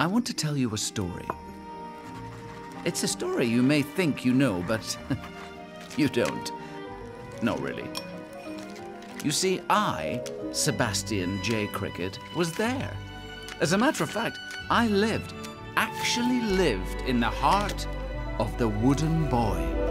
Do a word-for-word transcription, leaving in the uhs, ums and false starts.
I want to tell you a story. It's a story you may think you know, but you don't. No, really. You see, I, Sebastian J. Cricket, was there. As a matter of fact, I lived, actually lived in the heart of the Wooden Boy.